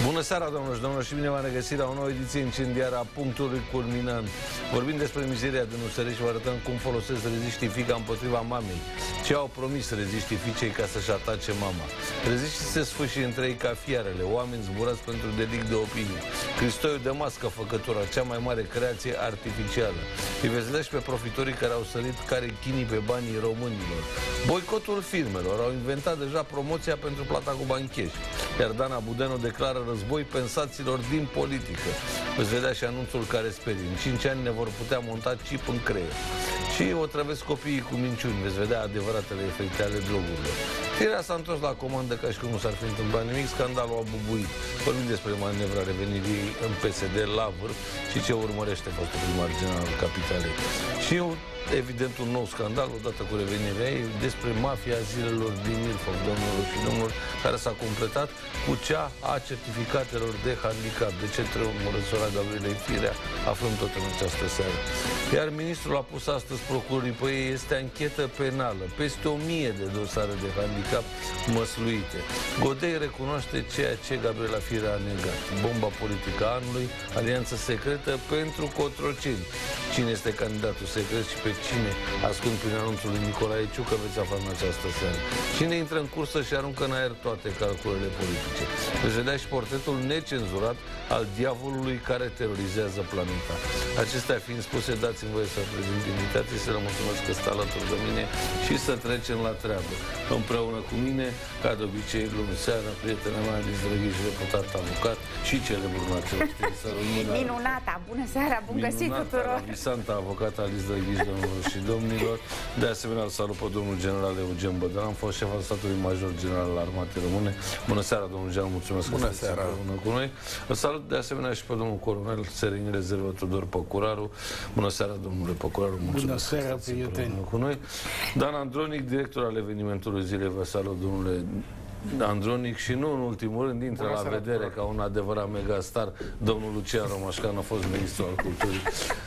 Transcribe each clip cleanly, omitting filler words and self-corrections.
Bună seara, domnilor și domnilor, și bine v-am regăsit la o nouă ediție incendiară a Punctului Culminant. Vorbim despre mizeria din USR și vă arătăm cum folosesc reziștii fiica împotriva mamei. Ce au promis reziștii fiicei ca să-și atace mama. Reziștii se sfâșie între ei ca fiarele, oameni zburați pentru delict de opinie. Cristoiul de mască făcătura, cea mai mare creație artificială. Îi veți vedea și pe profitorii care au sărit care chinii pe banii românilor. Boicotul firmelor, au inventat deja promoția pentru plata cu bancheși. Iar Dana Budenu declară război pensaților din politică. Veți vedea și anunțul care sperie. În 5 ani ne vor putea monta chip în creier. Și otrăvesc copiii cu minciuni. Veți vedea adevăratele efecte ale drogurilor. Firea s-a întors la comandă ca și cum nu s-ar fi întâmplat nimic. Scandalul a bubuit. Vorbim despre manevra revenirii în PSD la vârf și ce urmărește fostul primar general al capitalei. Și evident un nou scandal, odată cu revenirea ei, despre mafia zilelor din Ilfov, domnilor și domnilor, care s-a completat cu cea a certificatelor de handicap. De ce trebuie măsura Gabrielei Firea? Aflăm tot în această seară. Iar ministrul a pus astăzi procurorii pe ei, este anchetă penală. Peste 1000 de dosare de handicap măsluite. Godei recunoaște ceea ce Gabriela Firea a negat. Bomba politică a anului, alianță secretă pentru Cotroceni. Cine este candidatul secret și pe cine ascund prin anunțul lui Nicolae Ciucă veți afla în această seară. Cine intră în cursă și aruncă în aer toate calculele politice. Veți vedea și portretul necenzurat al diavolului care terorizează planeta. Acestea fiind spuse, dați-mi voie să prezint invitații, să le mulțumesc că stă alături de mine și să trecem la treabă. Împreună cu mine, ca de obicei, luni seara, prietena mea, Alice Drăghiș, reputat avocat și celebrul în același timp. Minunata! Bună seara! Bun găsit tuturor! Visanta avocat Alice Drăghiș, domnilor și domnilor. De asemenea, îl salut pe domnul general Eugen Bădăran, fost șef al statului major general al Armatei Române. Bună seara, domnul general, mulțumesc că sunteți împreună cu noi. Îl salut de asemenea și pe domnul colonel Serin Rezervă Tudor Păcuraru. Bună seara, domnule Păcuraru, mulțumesc că sunteți împreună cu noi. Dan Andronic, director al evenimentului zilei, vă salut, domnule Andronic, și nu în ultimul rând, intră la vedere ca un adevărat megastar domnul Lucian Romașcan, a fost ministru al culturii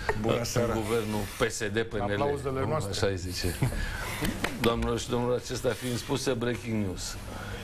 în guvernul PSD-PNL. Aplauzele noastre. Așa zice. Doamnelor și domnilor, acestea fiind spuse, breaking news.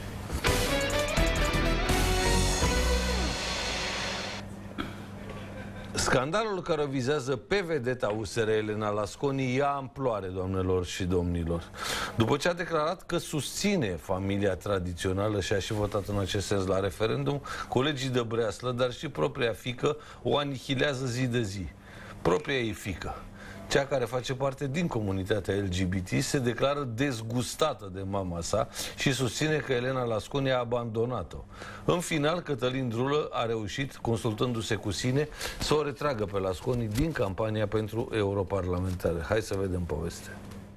Scandalul care o vizează pe vedeta USR Elena Lasconi ia amploare, doamnelor și domnilor. După ce a declarat că susține familia tradițională și a și votat în acest sens la referendum, colegii de breaslă, dar și propria fiică, o anihilează zi de zi. Propria ei fiică, cea care face parte din comunitatea LGBT, se declară dezgustată de mama sa și susține că Elena Lasconi a abandonat-o. În final, Cătălin Drulă a reușit, consultându-se cu sine, să o retragă pe Lasconi din campania pentru europarlamentare. Hai să vedem povestea.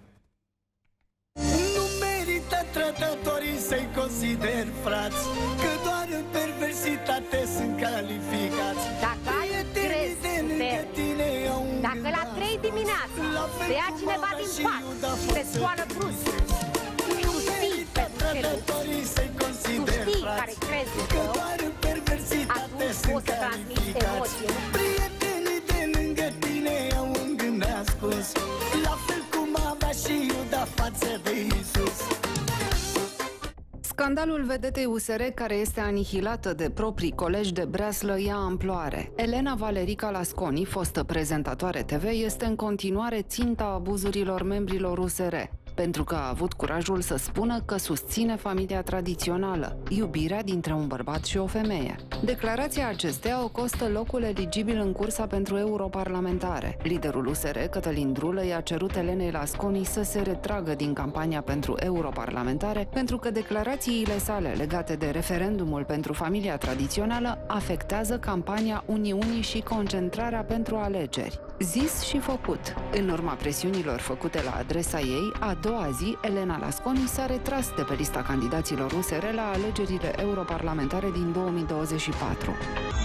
Nu merită trădătorii să-i consider frați, că doar în perversitate sunt calificați. Dacă ai crezi dacă la 3 dimineața te ia cineva din pat și te scoală brusc, tu știi pentru ce tu știi care crezi tău, atunci poți să transmiți emoții. Prietenii de lângă tine au un gând ascuns, la fel cum avea și Iuda față de Iisus. Scandalul vedetei USR, care este anihilată de proprii colegi de breaslă, ia amploare. Elena Valerica Lasconi, fostă prezentatoare TV, este în continuare ținta abuzurilor membrilor USR, pentru că a avut curajul să spună că susține familia tradițională, iubirea dintre un bărbat și o femeie. Declarația acesteia o costă locul eligibil în cursa pentru europarlamentare. Liderul USR, Cătălin Drulă, i-a cerut Elenei Lasconi să se retragă din campania pentru europarlamentare, pentru că declarațiile sale legate de referendumul pentru familia tradițională afectează campania Uniunii și concentrarea pentru alegeri. Zis și făcut. În urma presiunilor făcute la adresa ei, a doua zi, Elena Lasconi s-a retras de pe lista candidaților USR la alegerile europarlamentare din 2024.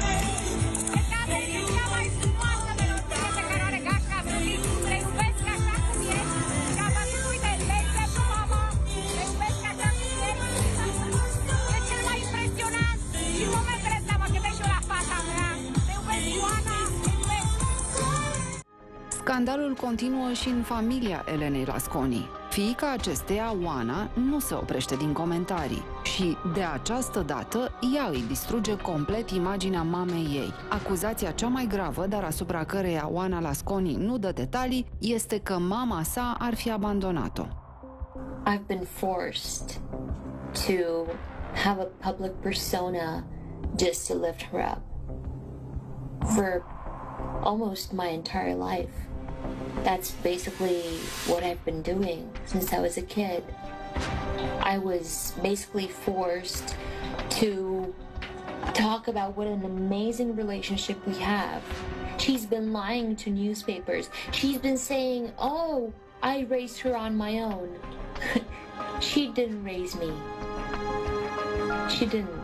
Scandalul continuă și în familia Elenei Lasconi. Fiica acesteia, Oana, nu se oprește din comentarii și și, de această dată, ea îi distruge complet imaginea mamei ei. Acuzația cea mai gravă, dar asupra căreia Oana Lasconi nu dă detalii, este că mama sa ar fi abandonat-o. I've been forced to have a public persona just to lift her up for almost my entire life. That's basically what I've been doing since I was a kid. I was basically forced to talk about what an amazing relationship we have. She's been lying to newspapers. She's been saying, oh, I raised her on my own. She didn't raise me. She didn't.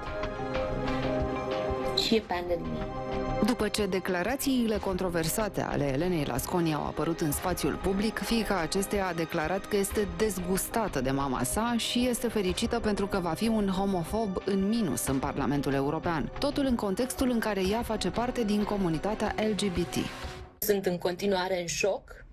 She abandoned me. După ce declarațiile controversate ale Elenei Lasconi au apărut în spațiul public, fiica acesteia a declarat că este dezgustată de mama sa și este fericită pentru că va fi un homofob în minus în Parlamentul European. Totul în contextul în care ea face parte din comunitatea LGBT. Sunt în continuare în șoc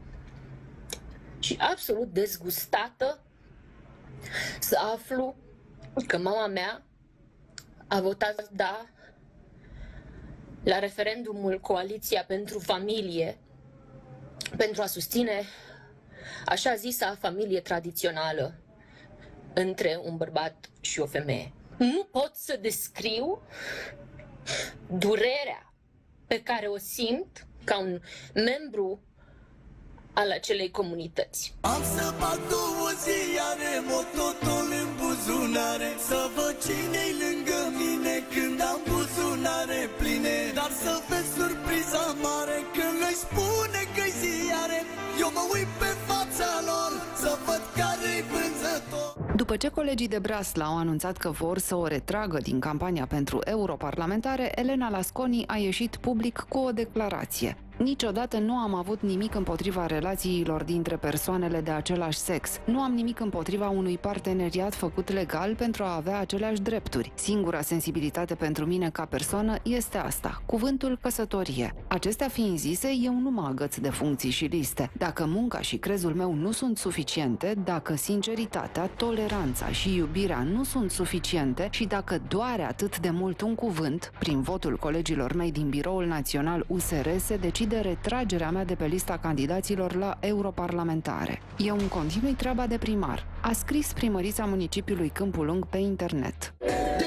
și absolut dezgustată să aflu că mama mea a votat da la referendumul Coaliția pentru Familie pentru a susține așa zisa familie tradițională între un bărbat și o femeie. Nu pot să descriu durerea pe care o simt ca un membru al acelei comunități. Am să bag 2 ziare, mototul în buzunare, să văd cine-i lângă mine când am buzunare pline. Dar să vezi surpriza mare când îi spune că-i ziare. Eu mă uit pe fața lor să văd care-i vânzător. După ce colegii de Breslau au anunțat că vor să o retragă din campania pentru europarlamentare, Elena Lasconi a ieșit public cu o declarație. Niciodată nu am avut nimic împotriva relațiilor dintre persoanele de același sex. Nu am nimic împotriva unui parteneriat făcut legal pentru a avea aceleași drepturi. Singura sensibilitate pentru mine ca persoană este asta, cuvântul căsătorie. Acestea fiind zise, eu nu mă agăț de funcții și liste. Dacă munca și crezul meu nu sunt suficiente, dacă sinceritatea, toleranța și iubirea nu sunt suficiente și dacă doare atât de mult un cuvânt, prin votul colegilor mei din Biroul Național USR se decide retragerea mea de pe lista candidaților la europarlamentare. Eu îmi continui treaba de primar, a scris primărița municipiului Câmpul Lung pe internet.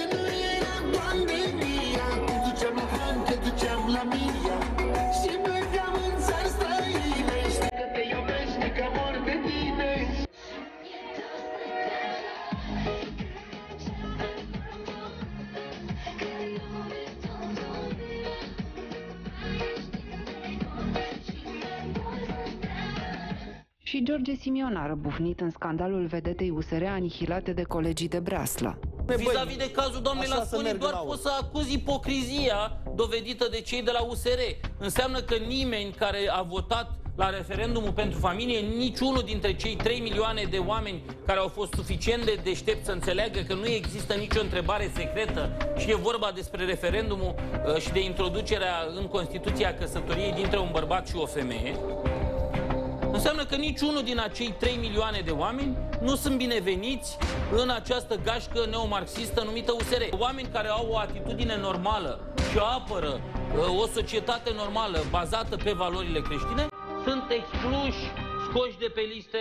Și George Simion a răbufnit în scandalul vedetei USR anihilate de colegii de Breaslă. Vis-a-vis de cazul doamnei Lasconi, doar poți să acuzi ipocrizia dovedită de cei de la USR. Înseamnă că nimeni care a votat la referendumul pentru familie, niciunul dintre cei 3 milioane de oameni care au fost suficient de deștepți să înțeleagă că nu există nicio întrebare secretă și e vorba despre referendumul și de introducerea în Constituția căsătoriei dintre un bărbat și o femeie, înseamnă că niciunul din acei 3 milioane de oameni nu sunt bineveniți în această gașcă neomarxistă numită USR. Oameni care au o atitudine normală și apără o societate normală bazată pe valorile creștine sunt excluși, scoși de pe liste.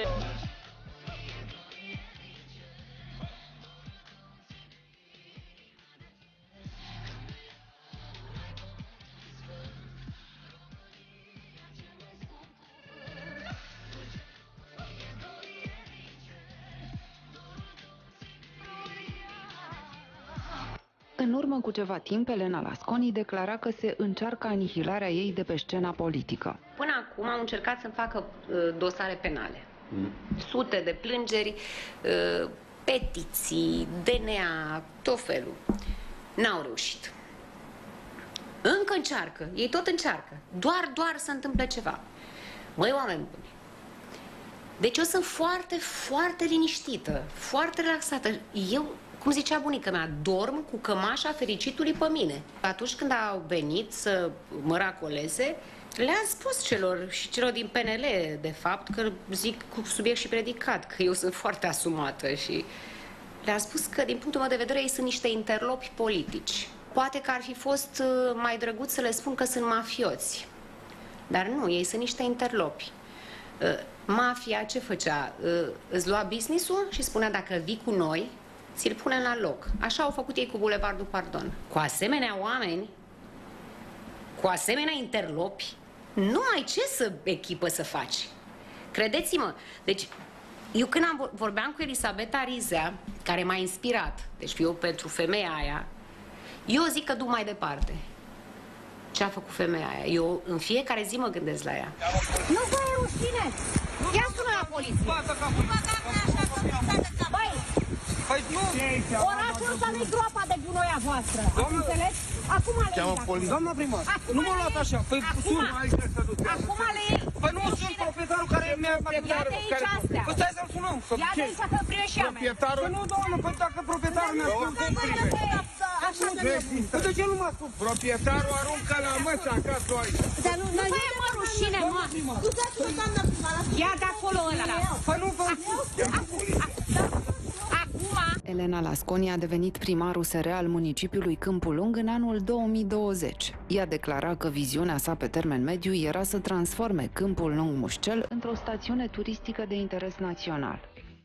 În urmă cu ceva timp, Elena Lasconi declara că se încearcă anihilarea ei de pe scena politică. Până acum au încercat să facă dosare penale. Sute de plângeri, petiții, DNA, tot felul. N-au reușit. Încă încearcă, ei tot încearcă. Doar să întâmple ceva. Măi, oameni buni, deci eu sunt foarte liniștită, foarte relaxată. Eu, cum zicea bunica mea, dorm cu cămașa fericitului pe mine. Atunci când au venit să mă racoleze, le-am spus celor din PNL, de fapt, că zic cu subiect și predicat, că eu sunt foarte asumată și Le-a spus că, din punctul meu de vedere, ei sunt niște interlopi politici. Poate că ar fi fost mai drăguț să le spun că sunt mafioți. Dar nu, ei sunt niște interlopi. Mafia ce făcea? Îți lua business-ul și spunea dacă vii cu noi, ți-l punem la loc. Așa au făcut ei cu Bulevardul Pardon. Cu asemenea oameni, cu asemenea interlopi, nu ai ce să echipă să faci. Credeți-mă, deci eu când vorbeam cu Elisabeta Rizea, care m-a inspirat, deci eu pentru femeia aia, eu zic că duc mai departe. Ce a făcut femeia aia? Eu în fiecare zi mă gândesc la ea. Nu vă e rușine! Ia sună la poliție! Băi! Orașul ăsta nu-i groapa de gunoi a voastră. Ați înțeles? Acum le iei. Doamna primar, nu mă luați așa. Păi sun. Acum le iei. Păi nu sunt proprietarul care mi-a... Ia de aici astea. Păi stai să-l sunăm. Ia de aici că primești și a mea. Păi nu, doamnă, păi dacă proprietarul mi-a spus cum primești. Păi de ce nu m-a spus? Proprietarul aruncă la măsă acasă aici. Dar nu e mă rușine, mă. Ia de acolo ăla. Păi nu vă... Elena Lasconi a devenit primar USR al municipiului Câmpul Lung în anul 2020. Ea declara că viziunea sa pe termen mediu era să transforme Câmpul Lung Mușcel într-o stațiune turistică de interes național.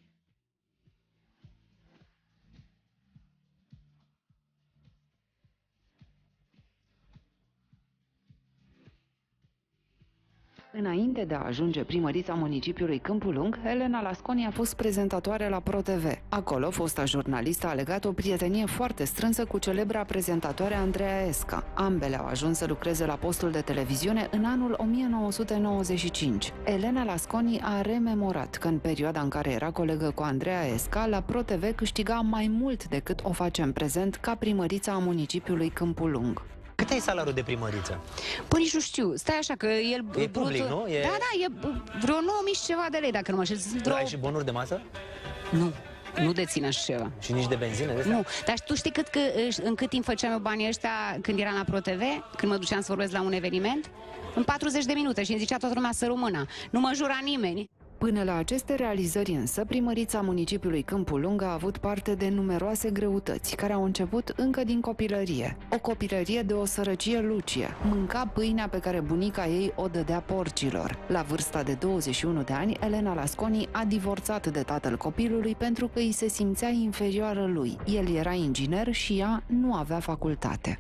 Înainte de a ajunge primărița municipiului Câmpul Lung, Elena Lasconi a fost prezentatoare la ProTV. Acolo, fosta jurnalistă a legat o prietenie foarte strânsă cu celebra prezentatoare Andreea Esca. Ambele au ajuns să lucreze la postul de televiziune în anul 1995. Elena Lasconi a rememorat că în perioada în care era colegă cu Andreea Esca, la ProTV câștiga mai mult decât o face în prezent ca primărița a municipiului Câmpul Lung. Cât e salariul de primăriță? Păi nici nu știu. Stai așa că el... E public, nu? Da, da, e vreo 9.000 și ceva de lei, dacă nu mă știu. Ai și bonuri de masă? Nu. Nu dețin așa ceva. Și nici de benzină? De nu. Dar tu știi în cât timp făceam eu banii ăștia când eram la ProTV? Când mă duceam să vorbesc la un eveniment? În 40 de minute și îmi zicea toată lumea să rămână. Nu mă jura nimeni. Până la aceste realizări însă, primărița municipiului Câmpul Lung a avut parte de numeroase greutăți, care au început încă din copilărie. O copilărie de o sărăcie lucie. Mânca pâinea pe care bunica ei o dădea porcilor. La vârsta de 21 de ani, Elena Lasconi a divorțat de tatăl copilului pentru că îi se simțea inferioară lui. El era inginer și ea nu avea facultate.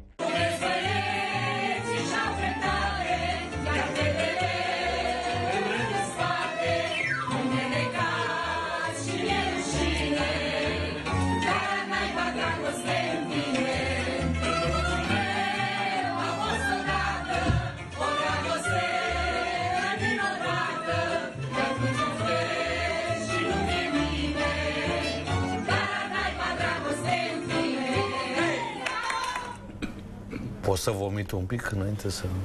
Poți să vomit un pic înainte să nu...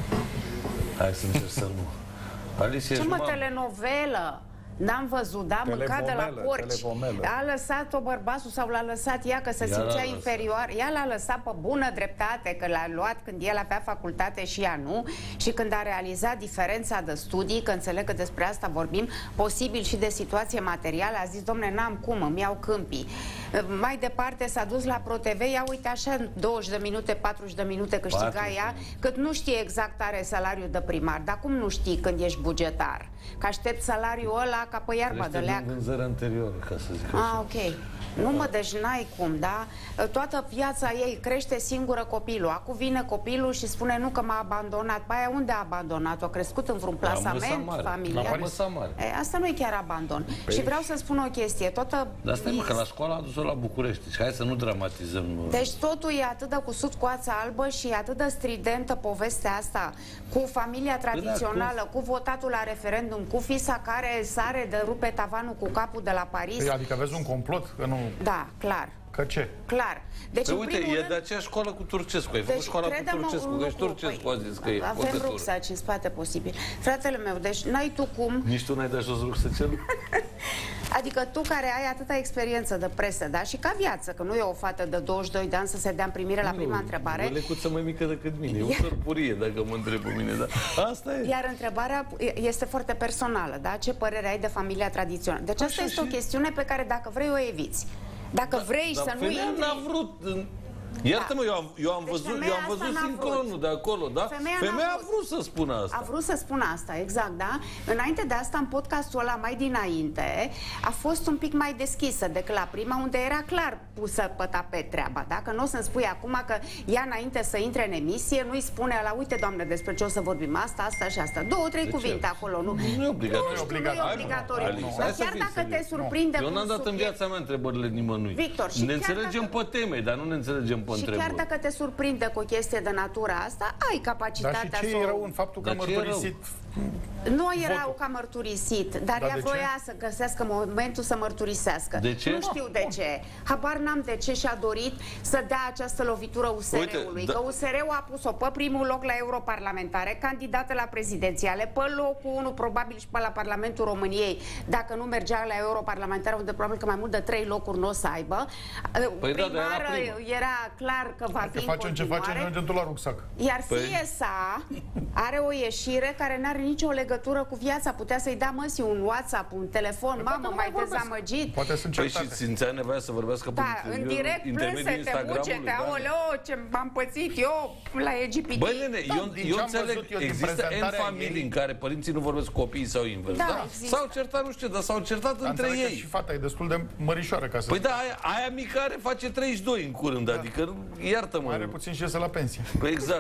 Hai să încerc să nu... Alice, ce mă, telenovelă? N-am văzut, da, mâncat de la porci. A lăsat-o bărbatul sau l-a lăsat ea că se simțea inferior. Ea l-a lăsat pe bună dreptate, că l-a luat când el avea facultate și ea nu. Și când a realizat diferența de studii, că înțeleg că despre asta vorbim, posibil și de situație materială, a zis, domne, n-am cum, îmi iau câmpii. Mai departe s-a dus la ProTV, ia uite așa, 20 de minute, 40 de minute câștiga ea, cât nu știe exact are salariul de primar. Dar cum nu știi când ești bugetar? Că aștept salariul ăla ca pe iarba de leac. Vânzări anterioare, ca să zic așa. Ok. Nu mă, deci n-ai cum, da? Toată viața ei crește singură copilul. Acum vine copilul și spune nu că m-a abandonat. Păi aia unde a abandonat-o? A crescut în vreun plasament familial? La Măsa Mare. Asta nu e chiar abandon. Și vreau să spun o chestie. Dar stai mă, că la școală a dus-o la București. Și hai să nu dramatizăm. Deci totul e atât de cusut coața albă și e atât de stridentă povestea asta cu familia tradițională, cu votatul la referendum, cu fisa care sare de rupe tavanul cu capul de la Paris. Adică vezi un complot? Că nu... Da, clar. Că ce? Clar. Deci, uite, e de aceeași școală cu Turcescu. Ai făcut școala cu Turcescu, că și Turcescu a zis că e avem rucsaci în spate posibil. Fratele meu, deci n-ai tu cum... Nici tu n-ai dat jos rucsăcelul? Adică tu care ai atâta experiență de presă, da? Și ca viață, că nu e o fată de 22 de ani să se dea în primire la prima întrebare. E o lecuță mai mică decât mine, e o sărpurie, dacă mă întreb pe mine, da? Asta e. Iar întrebarea este foarte personală, da? Ce părere ai de familia tradițională? Deci asta este o chestiune pe care dacă vrei o eviți. Dacă vrei să nu femeia intri... n-a vrut... Iartă-mă, eu am văzut sincronul de acolo, da? Femeia a vrut să spună asta. A vrut să spună asta, exact, da? Înainte de asta, în podcastul ăla mai dinainte, a fost un pic mai deschisă decât la prima, unde era clar pusă pe tapet treaba, da? Că nu o să-mi spui acum că ea, înainte să intre în emisie, nu-i spune la uite, doamne, despre ce o să vorbim, asta și asta. 2-3 cuvinte acolo, nu? Nu e obligatoriu. Nu e obligatoriu. Dar chiar dacă te surprinde... Eu n-am dat în viața mea întrebările nimănui. Victor, ne înțelegem pe teme, dar nu ne înțelegem pe întrebări. Și chiar dacă te surprinde cu o chestie de natura asta, ai capacitatea să... Dar și ce e rău în faptul că mărturisit... Nu erau ca mărturisit, dar ea voia să găsească momentul să mărturisească. De ce? Nu știu de ce. Habar n-am de ce și-a dorit să dea această lovitură USR-ului. Că USR-ul a pus-o pe primul loc la europarlamentare, candidată la prezidențiale, pe locul 1, probabil și pe la Parlamentul României, dacă nu mergea la europarlamentare, unde probabil că mai mult de 3 locuri nu o să aibă. Primară era clar că va fi în continuare. Ce facem, mergem tot la rucsac. Iar fie sa are o ieșire care n-are nicio legătură cu viața. Putea să-i dea măsii un WhatsApp, un telefon, mamă, mai dezamăgit. Poate sunt păi și simțea nevoia să vorbească în direct, plânsete, bucete, aoleo, ce m-am pățit eu la LGBT. Băi, nene, eu înțeleg, există N familii în care părinții nu vorbesc cu copiii sau invers, da? S-au certat, nu știu, dar s-au certat între ei. Și fata e destul de mărișoară ca să... Păi da, aia mică are face 32 în curând, adică, iartă-mă. Are puțin și iese la pensie. Păi exact.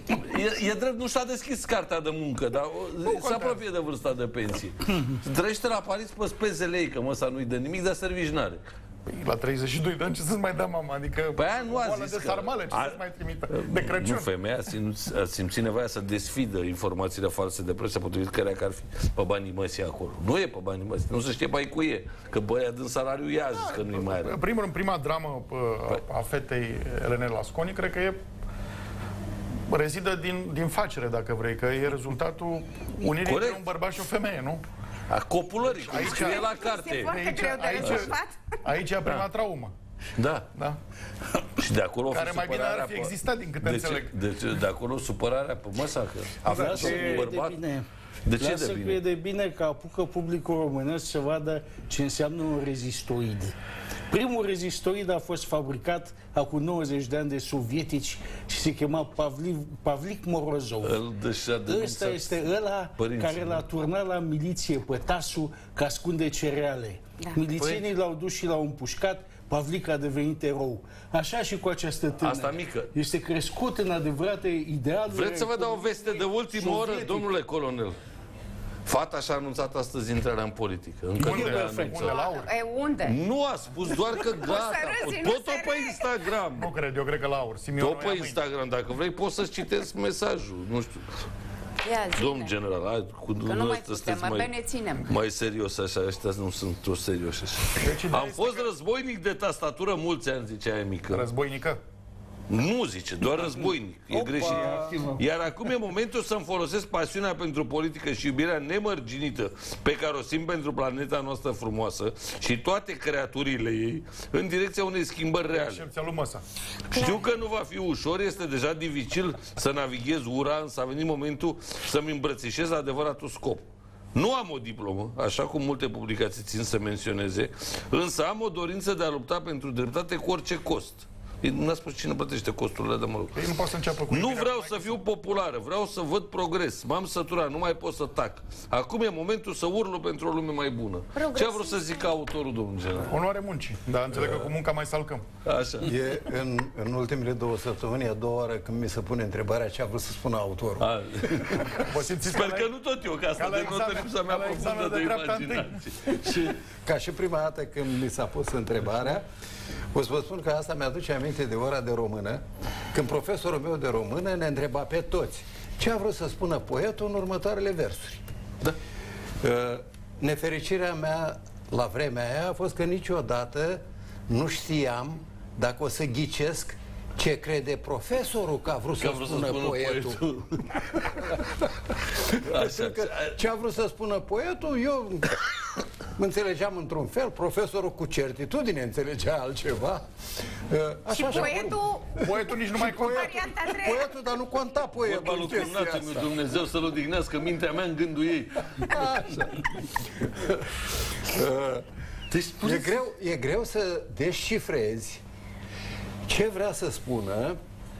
E drept, nu și-a deschis cartea de muncă, dar se apropie de vârsta de pensie. Trăiește la Paris pe spezele ei, că măsa nu-i dă nimic, dar servici n-are. Păi, la 32 de ani ce să-ți mai dea mama? Adică păi aia nu a zis de sarmale, ce să-ți mai trimită? De Crăciun. Nu, femeia a simțit nevoia să desfidă informațiile false de presă, potrivit căreia că ar fi pe banii măsii acolo. Nu e pe banii măsii, nu se știe pe cu e. Că băia din salariu ea a zis că nu-i mai are. În prima dramă a fetei Elene Lasconi, cred că e rezidă din facere, dacă vrei, că e rezultatul unirii între un bărbat și o femeie, nu? A copulării, cum scrie la carte. Aici e prima traumă. Da. Și de acolo care mai bine ar fi existat, din câte înțeleg. De acolo supărarea pe măsa, că avea și un bărbat. De ce de bine? De bine că apucă publicul românesc să vadă ce înseamnă un rezistoid. Primul rezistoid a fost fabricat acum 90 de ani de sovietici și se chema Pavlik Morozov. Ăsta este ăla care l-a turnat la miliție pe Tasu ca ascunde cereale. Milițienii l-au dus și l-au împușcat. Pavlik a devenit erou. Așa și cu această tânără. Asta mică. Este crescut în adevărate idealuri. Vreți să vă dau o veste de ultimă oră, domnule colonel? Fata și-a anunțat astăzi intrarea în politică. Unde? Nu a spus, doar că gata. Tot pe Instagram. Nu cred, eu cred că la aur. Tot pe Instagram, dacă vrei, poți să-ți citesc mesajul. Nu știu. Domn general, hai, că nu mai putem, bine ținem. Mai serios așa, ăștia nu sunt toți serioși așa. Am fost războinic de tastatură mulți ani, zicea aia mică. Războinică? Nu zice, doar războinic. E greșit. Iar acum e momentul să-mi folosesc pasiunea pentru politică și iubirea nemărginită pe care o simt pentru planeta noastră frumoasă și toate creaturile ei în direcția unei schimbări reale. Știu că nu va fi ușor, este deja dificil să navighez ura, însă a venit momentul să-mi îmbrățișez adevăratul scop. Nu am o diplomă, așa cum multe publicații țin să menționeze, însă am o dorință de a lupta pentru dreptate cu orice cost. Nu a spus cine plătește costurile, de mă rog. Nu vreau să fiu populară, vreau să văd progres. M-am săturat, nu mai pot să tac. Acum e momentul să urlu pentru o lume mai bună. Ce a vrut să zică autorul, domnul general? Onoare muncii, dar înțeleg că cu munca mai salcăm. Așa. E în ultimele 2 săptămâni, a doua oară când mi se pune întrebarea ce a vrut să spună autorul. Sper că nu tot eu, că asta denotă lipsa mea profundă de imaginație. Ca și prima dată când mi s-a pus întrebarea, o să vă spun că asta mi-aduce aminte de ora de română, când profesorul meu de română ne întreba pe toți ce a vrut să spună poetul în următoarele versuri. Da. Nefericirea mea la vremea aia a fost că niciodată nu știam dacă o să ghicesc ce crede profesorul că a vrut să spună poetul. Ce a vrut să spună poetul, eu înțelegeam într-un fel, profesorul cu certitudine înțelegea altceva. Și poetul nici nu mai conta. Poetul, dar nu conta poetul. Vorba lui Cumnatul, Dumnezeu să-l odihnească mintea mea în gândul ei. E greu să descifrezi ce vrea să spună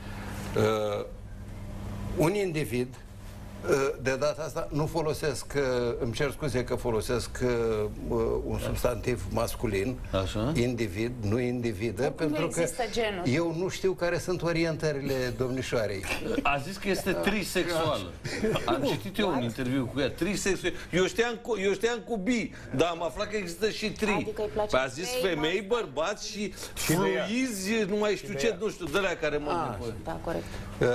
un individ. De data asta nu folosesc, îmi cer scuze că folosesc un substantiv masculin, așa? Individ, nu individă, pentru că eu nu știu care sunt orientările domnișoarei. A zis că este trisexuală. Am citit eu un interviu cu ea, trisexuală. Eu știam cu bi, dar am aflat că există și tri. Adică a zis femei, bărbați și fluizi, nu mai știu ce, nu știu, de-alea care mă... Da, corect.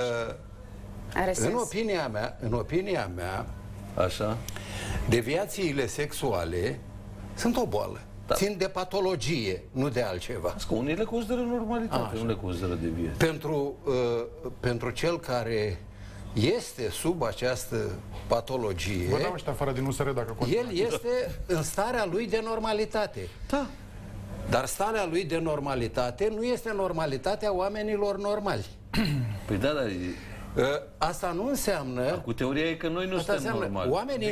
În opinia mea, așa, deviațiile sexuale sunt o boală. Da. Țin de patologie, nu de altceva. Că unii le consideră normalitate, nu le consideră deviație. Pentru cel care este sub această patologie, afară din USR, dacă el este în starea lui de normalitate. Da. Dar starea lui de normalitate nu este normalitatea oamenilor normali. Păi da, dar... Asta nu înseamnă... Cu teoria e că noi nu suntem normali. Oamenii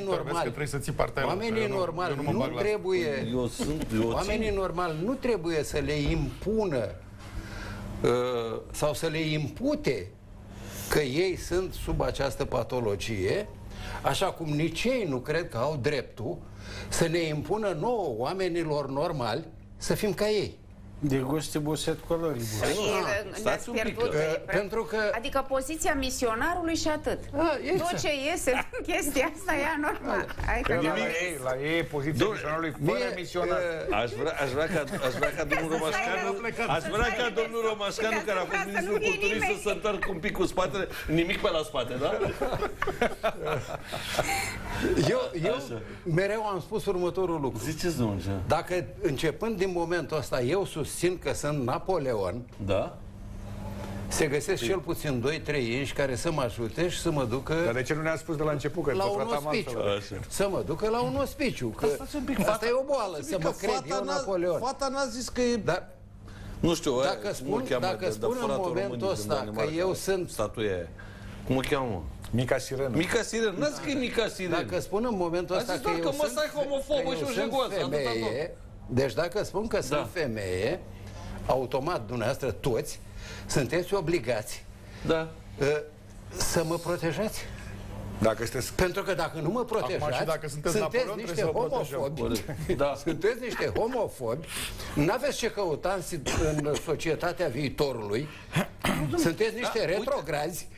normali nu trebuie să le impună sau să le impute că ei sunt sub această patologie, așa cum nici ei nu cred că au dreptul să ne impună nouă, oamenilor normali, să fim ca ei. De guste boset colori. Stați un pic. Pentru că... Adică poziția misionarul și atât. Tot ce iese în chestia asta e anormal. La ei poziția misionarului fără misionar. Aș vrea ca domnul Romașcanu, care a fost ministrul culturii, să se întoarcă un pic cu spatele, nimic pe la spate, da? Eu mereu am spus următorul lucru. Ziceți, domnule. Dacă începând din momentul ăsta eu susțin că sunt Napoleon, da, se găsesc cel puțin 2-3 inși care să mă ajute și să mă ducă... Dar de ce nu ne-a spus de la început? Că la un ospiciu. Să mă ducă la un ospiciu. Că asta e o boală, să mă cred eu Napoleon. Fata n-a zis că e... Dar, nu știu, dacă spun în momentul ăsta că eu sunt... Statuia aia. Cum o cheamă? Mica Sirenă. Mica Sirenă. N-a zis că e Mica Sirenă. Dacă spun în momentul ăsta că eu sunt femeie, deci dacă spun că sunt femeie, automat dumneavoastră toți sunteți obligați să mă protejați. Pentru că dacă nu mă protejați, sunteți niște homofobi. Sunteți niște homofobi, n-aveți ce căuta în societatea viitorului, sunteți niște retrograzi.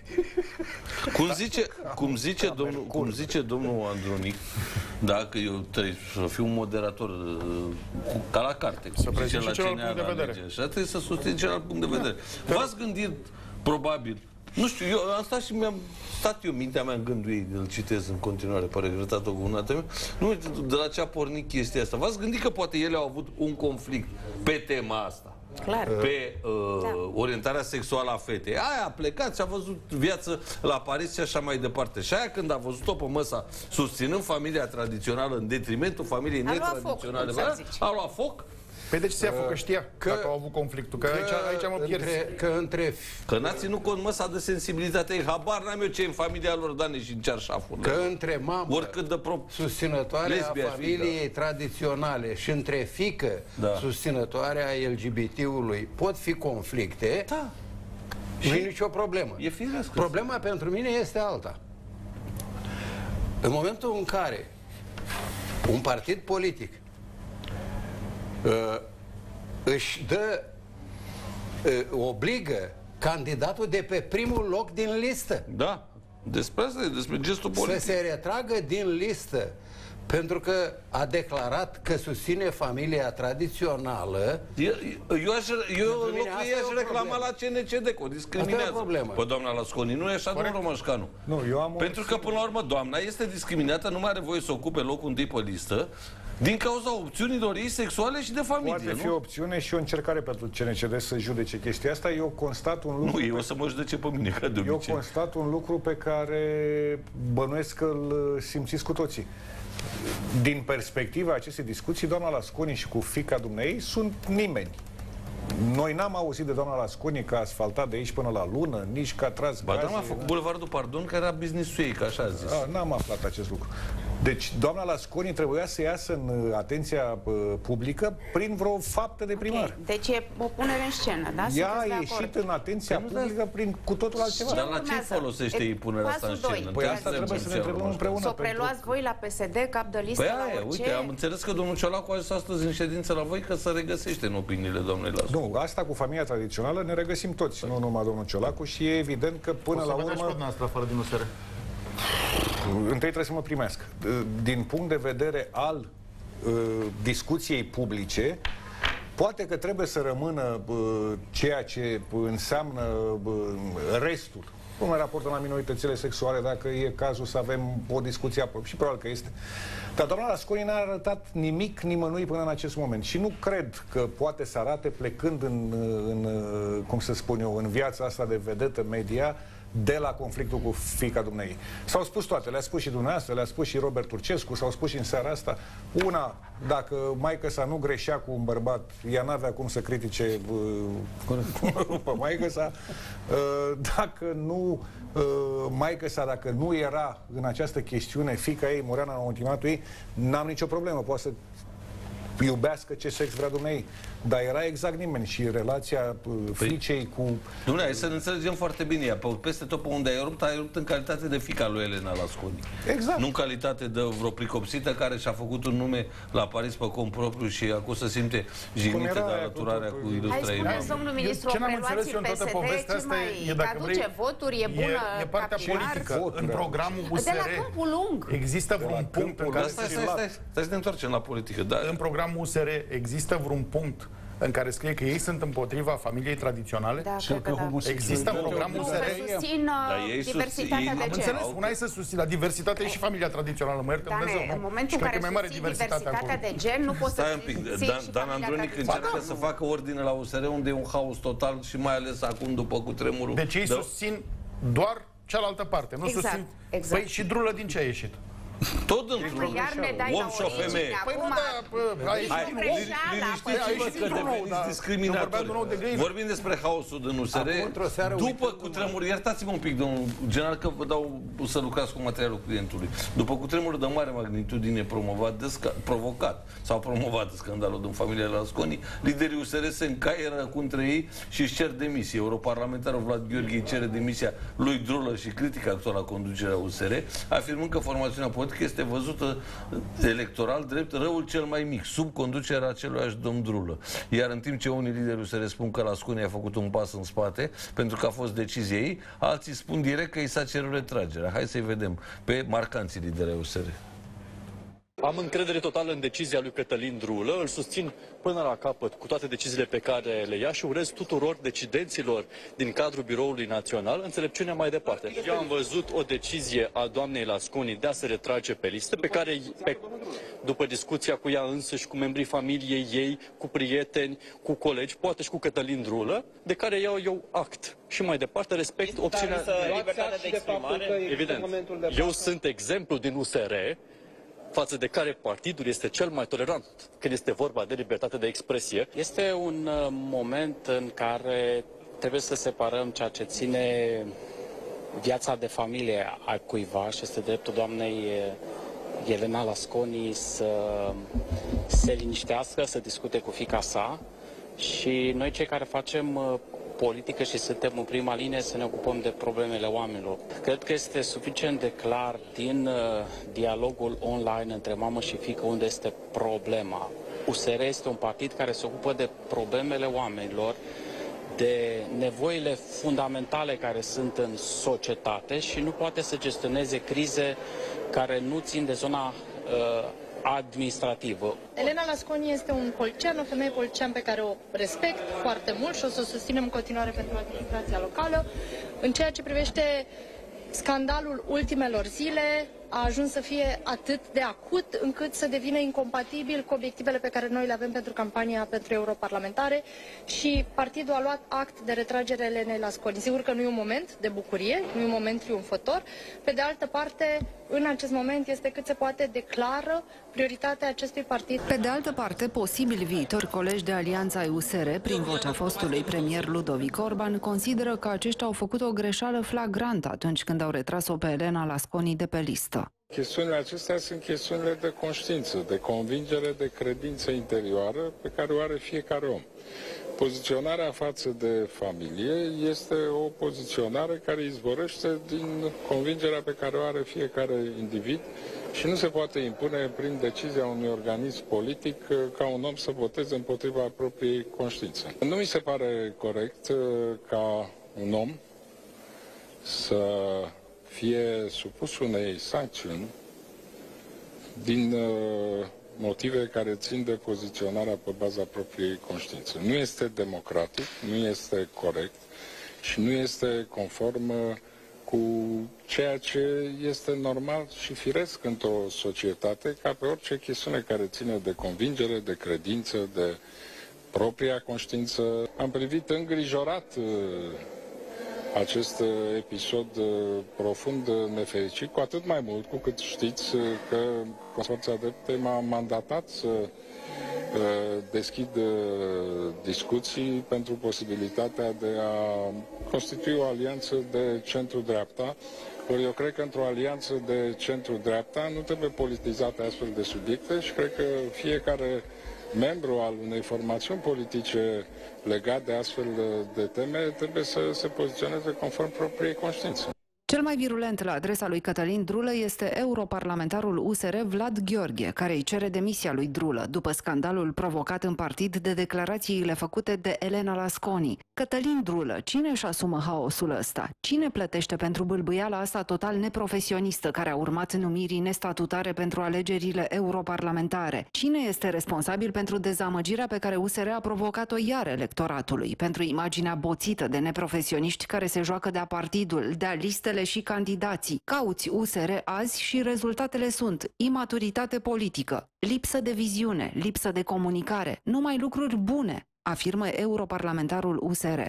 Cum zice domnul Andronic, dacă eu trebuie să fiu un moderator ca la carte, să prezint și celălalt punct de vedere. Și trebuie să susțin celălalt punct de vedere. V-ați gândit, probabil, nu știu, eu am stat și mi-am stat eu mintea mea în gândul ei, îl citez în continuare, pare regretat-o cuvânată mea. Nu, de la ce a pornit chestia asta. V-ați gândit că poate ele au avut un conflict pe tema asta? Clar. Pe orientarea sexuală a fetei. Aia a plecat și a văzut viață la Paris și așa mai departe. Și aia când a văzut-o pe măsa susținând familia tradițională în detrimentul familiei netradiționale, a luat foc. Păi de ce se-a făcut? Știa dacă au avut conflictul? Că aici mă pierzi. Că n-a ținut cont măsa de sensibilitate. Habar n-am eu ce în familia lor Dane și în cearșafurile. Că între mamă susținătoare a familiei tradiționale și între fiică susținătoare a LGBT-ului pot fi conflicte, nu e nicio problemă. E firesc. Problema pentru mine este alta. În momentul în care un partid politic își dă, obligă candidatul de pe primul loc din listă. Da, despre asta e, despre gestul politic. Să se retragă din listă pentru că a declarat că susține familia tradițională. Eu în locul ei aș reclama la CNCD că o discriminează. Păi doamna Lasconi, nu e așa, domnul Romașcanu? Pentru că până la urmă doamna este discriminată, nu mai are voie să ocupe locul întâi pe listă din cauza opțiunilor ei sexuale și de familie. Poate fi o opțiune și o încercare pentru CNCD să judece chestia asta. Eu constat un lucru... Nu, eu o să mă judece pe mine, ca de obicei. Eu constat un lucru pe care bănuiesc că îl simțiți cu toții. Din perspectiva acestei discuții, doamna Lasconi și cu fiica dumneei sunt nimeni. Noi n-am auzit de doamna Lasconi că a asfaltat de aici până la lună, nici că a tras gaze. Ba, doamna a făcut bulevardul Pardon, care era business-ul ei, că așa a zis. N-am aflat acest lucru. Deci, doamna Lasconi trebuia să iasă în atenția publică prin vreo faptă de primar. Okay. Deci e o punere în scenă, da? Ea a ieșit în atenția publică prin cu totul altceva. Dar la ce folosește ei punerea asta în scenă? Păi asta trebuie să ne întrebăm împreună. Să o preluați voi la PSD, cap de listă, păi la aia, orice? uite, am înțeles că domnul Ciolacu a ajuns astăzi în ședință la voi că se regăsește în opiniile domnului Lasconi. Nu, asta cu familia tradițională ne regăsim toți, nu numai domnul Ciolacu, și e evident că până la urmă... Întâi trebuie să mă primească. Din punct de vedere al discuției publice, poate că trebuie să rămână ceea ce înseamnă restul. Nu mă raportăm la minoritățile sexuale, dacă e cazul să avem o discuție aproape, și probabil că este. Dar doamna Lasconi n-a arătat nimic nimănui până în acest moment. Și nu cred că poate să arate plecând cum să spun eu, în viața asta de vedetă media, de la conflictul cu fiica dumneei. S-au spus toate, le-a spus și dumneavoastră, le-a spus și Robert Turcescu, s-au spus și în seara asta. Una, dacă maică-sa nu greșea cu un bărbat, ea n-avea cum să critique pe maică-sa. Dacă nu, maică-sa, dacă nu era în această chestiune, fiica ei, Moreana, în ultimatul ei, n-am nicio problemă, poate să iubească ce sex vrea dumnei. Dar era exact nimeni și relația fiicei cu... Nu, hai să ne înțelegem foarte bine. Ea, peste tot pe unde ai rupt în calitate de fiica lui Elena Lasconi. Exact. Nu în calitate de vreo pricopsită care și-a făcut un nume la Paris pe cont propriu și acum se simte jignită de alăturarea cu ilustra ei. Hai, spuneți, domnul ministru, o preluați în PSD, ce mai aduce voturi, e bună e partea politică. În programul USR de la câmpul lung. Există vreun punct în care... Stai să ne întoarcem la politică. În programul USR există vreun punct în care scrie că ei sunt împotriva familiei tradiționale? Da, cred că da. Există în programul USR? Nu, susțin diversitatea de gen. Am înțeles, spuneai să susțin, la diversitate și familia tradițională, mă iertă Dumnezeu, nu? În momentul în care susțin diversitatea de gen, nu poți să susțin și Dan Andronic încearcă să facă ordine la USR, unde e un haos total și mai ales acum după cutremurul. Deci ei susțin doar cealaltă parte, nu susțin... Păi și Drulă din ce a ieșit? Tot într-un om și o femeie. Păi nu, dar liniștiți-vă că deveniți discriminatori. Vorbim despre haosul din USR. După cutremur, iertați-mă un pic, domnul general, că vă dau să lucrați cu materialul clientului. După cutremurul de mare magnitudine provocat sau promovat scandalul din familia Lasconi, liderii USR se încaieră între ei și își cer demisie. Europarlamentarul Vlad Gheorghe cere demisia lui Drulă și critică actuala conducerea USR, afirmând că formațiunea politică este văzută electoral drept răul cel mai mic, sub conducerea aceluiași domn Drulă. Iar în timp ce unii lideri USR spun că Lasconi a făcut un pas în spate, pentru că a fost decizia ei, alții spun direct că i s-a cerut retragerea. Hai să-i vedem pe marcanții lideri USR. Am încredere totală în decizia lui Cătălin Drulă, îl susțin până la capăt cu toate deciziile pe care le ia și urez tuturor decidenților din cadrul Biroului Național înțelepciunea mai departe. Eu am văzut o decizie a doamnei Lasconi de a se retrage pe listă, pe care, după discuția cu ea însăși, cu membrii familiei ei, cu prieteni, cu colegi, poate și cu Cătălin Drulă, de care iau eu act. Și mai departe respect opțiunea... Libertatea de exprimare. Evident. Eu sunt exemplu din USR, față de care partidul este cel mai tolerant când este vorba de libertate de expresie. Este un moment în care trebuie să separăm ceea ce ține viața de familie a cuiva și este dreptul doamnei Elena Lasconi să se liniștească, să discute cu fiica sa și noi cei care facem politică și suntem în prima linie să ne ocupăm de problemele oamenilor. Cred că este suficient de clar din dialogul online între mamă și fiică unde este problema. USR este un partid care se ocupă de problemele oamenilor, de nevoile fundamentale care sunt în societate și nu poate să gestioneze crize care nu țin de zona administrativă. Elena Lasconi este un politician, o femeie politician pe care o respect foarte mult și o să o susținem în continuare pentru administrația locală. În ceea ce privește scandalul ultimelor zile, a ajuns să fie atât de acut încât să devină incompatibil cu obiectivele pe care noi le avem pentru campania pentru europarlamentare și partidul a luat act de retragere Elenei Lasconi. Sigur că nu e un moment de bucurie, nu e un moment triumfător. Pe de altă parte, în acest moment este cât se poate de clară prioritatea acestui partid. Pe de altă parte, posibili viitori colegi de alianța USR, prin vocea fostului premier Ludovic Orban, consideră că aceștia au făcut o greșeală flagrantă atunci când au retras-o pe Elena Lasconi de pe listă. Chestiunile acestea sunt chestiunile de conștiință, de convingere, de credință interioară pe care o are fiecare om. Poziționarea față de familie este o poziționare care izvorăște din convingerea pe care o are fiecare individ și nu se poate impune prin decizia unui organism politic ca un om să voteze împotriva propriei conștiințe. Nu mi se pare corect ca un om să fie supus unei sancțiuni din motive care țin de poziționarea pe baza propriei conștiințe. Nu este democratic, nu este corect și nu este conform cu ceea ce este normal și firesc într-o societate, ca pe orice chestiune care ține de convingere, de credință, de propria conștiință. Am privit îngrijorat acest episod profund nefericit, cu atât mai mult cu cât știți că Forța Dreptei m-a mandatat să deschid discuții pentru posibilitatea de a constitui o alianță de centru-dreapta. Ori eu cred că într-o alianță de centru-dreapta nu trebuie politizate astfel de subiecte și cred că fiecare membru al unei formațiuni politice legat de astfel de teme trebuie să se poziționeze conform propriei conștiințe. Cel mai virulent la adresa lui Cătălin Drulă este europarlamentarul USR Vlad Gheorghe, care îi cere demisia lui Drulă după scandalul provocat în partid de declarațiile făcute de Elena Lasconi. Cătălin Drulă, cine își asumă haosul ăsta? Cine plătește pentru bâlbâiala asta total neprofesionistă care a urmat numirii nestatutare pentru alegerile europarlamentare? Cine este responsabil pentru dezamăgirea pe care USR a provocat-o iar electoratului, pentru imaginea boțită de neprofesioniști care se joacă de-a partidul, de-a listele și candidații? Cauți USR azi și rezultatele sunt imaturitate politică, lipsă de viziune, lipsă de comunicare, numai lucruri bune, afirmă europarlamentarul USR.